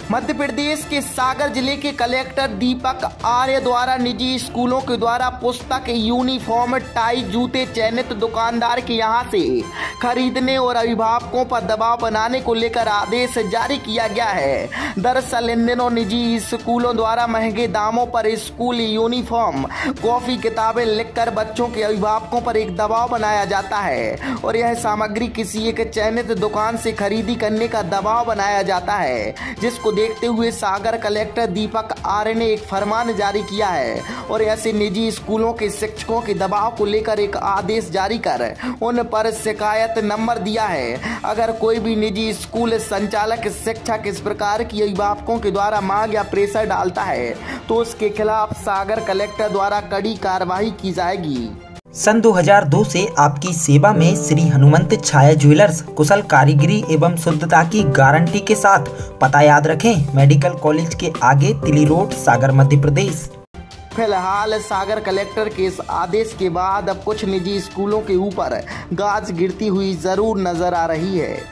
मध्य प्रदेश के सागर जिले के कलेक्टर दीपक आर्य द्वारा निजी स्कूलों के द्वारा पुस्तक, यूनिफॉर्म, टाई, जूते चयनित दुकानदार के यहां से खरीदने और अभिभावकों पर दबाव बनाने को लेकर आदेश जारी किया गया है। दरअसल इन दिनों निजी स्कूलों द्वारा महंगे दामों पर स्कूल यूनिफॉर्म, कॉपी, किताबें लिखकर बच्चों के अभिभावकों पर एक दबाव बनाया जाता है और यह सामग्री किसी एक चयनित दुकान से खरीदी करने का दबाव बनाया जाता है, जिसको देखते हुए सागर कलेक्टर दीपक आर्य ने एक फरमान जारी किया है और ऐसे निजी स्कूलों के शिक्षकों के दबाव को लेकर एक आदेश जारी कर उन पर शिकायत नंबर दिया है। अगर कोई भी निजी स्कूल संचालक, शिक्षक इस प्रकार की अभिभावकों के द्वारा मांग या प्रेशर डालता है तो उसके खिलाफ सागर कलेक्टर द्वारा कड़ी कार्रवाई की जाएगी। सन 2002 से आपकी सेवा में श्री हनुमंत छाया ज्वेलर्स कुशल कारीगरी एवं शुद्धता की गारंटी के साथ। पता याद रखें, मेडिकल कॉलेज के आगे, तिली रोड, सागर, मध्य प्रदेश। फिलहाल सागर कलेक्टर के इस आदेश के बाद अब कुछ निजी स्कूलों के ऊपर गाज गिरती हुई जरूर नजर आ रही है।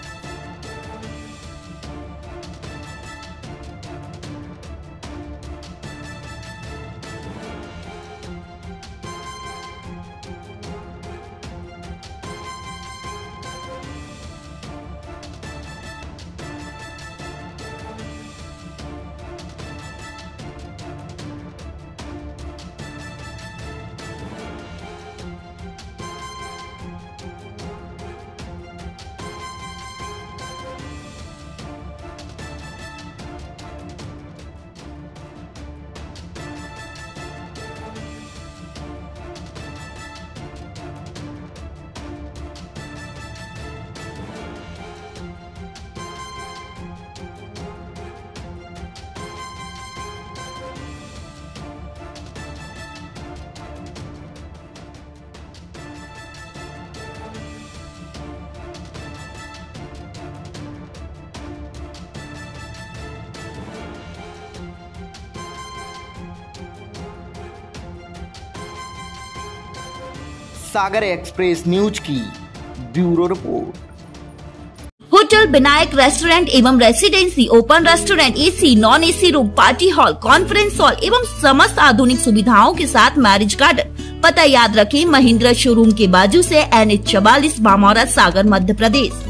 सागर एक्सप्रेस न्यूज की bureau report. Hotel Vinayak restaurant एवं residency, open restaurant, AC, non AC room, party hall, conference hall एवं समस्त आधुनिक सुविधाओं के साथ मैरिज गार्डन। पता याद रखें, महिंद्रा शोरूम के बाजू से NH 44, बामौरा, सागर, मध्य प्रदेश।